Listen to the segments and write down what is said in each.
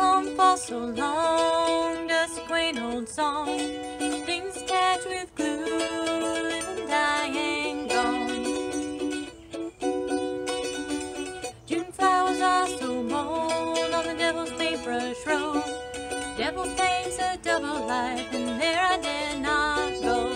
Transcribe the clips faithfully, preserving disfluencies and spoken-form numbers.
home for so long, just a quaint old song. Things attached with glue, living, dying, gone. June flowers are so bold on the devil's paintbrush road. Devil paints a double life, and there I dare not go.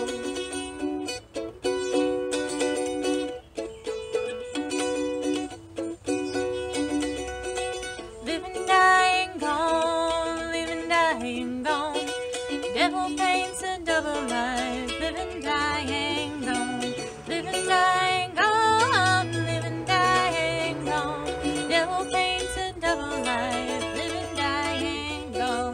Living, dying, gone, living, dying, gone. Devil paints a double life, living, dying, gone. Living, dying, gone, living, dying, gone. Devil paints a double life, living, dying, gone.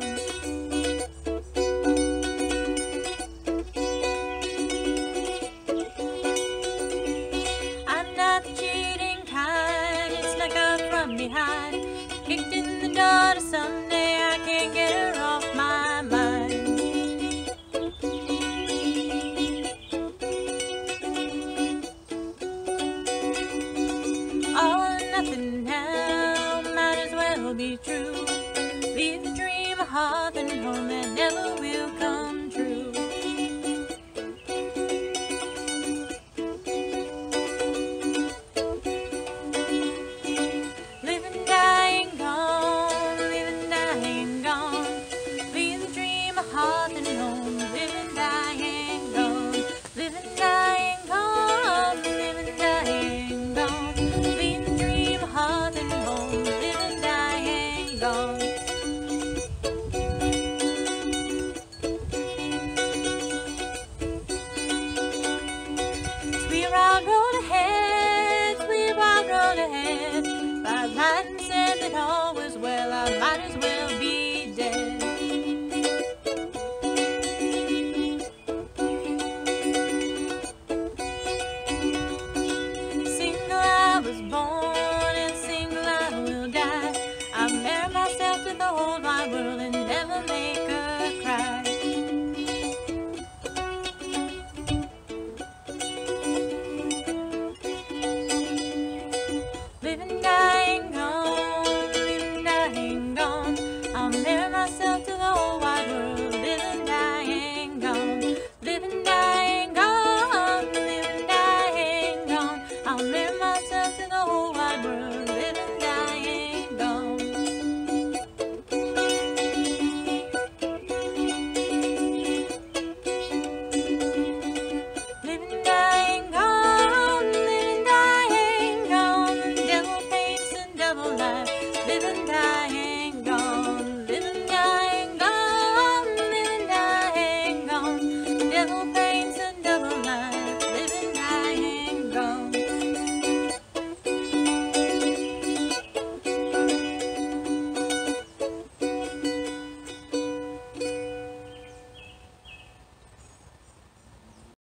I'm not the cheating kind, it snuck up from behind. Kicked in the door to someday, I can't get her off my mind. All or nothing now, might as well be true. Leave the dream of hearth and home that never will come true. Living, dying, gone, living, dying, gone. Leave the dream of hearth and home, living, dying, gone. Living, dying, gone, living, dying, gone. Leave the dream of hearth and home, living, dying, gone. Sweet wild road ahead, sweet wild road ahead. If I lied and said that all was well, I might as well be dead. Single I was born, and single I will die. I married myself to the whole wide world, and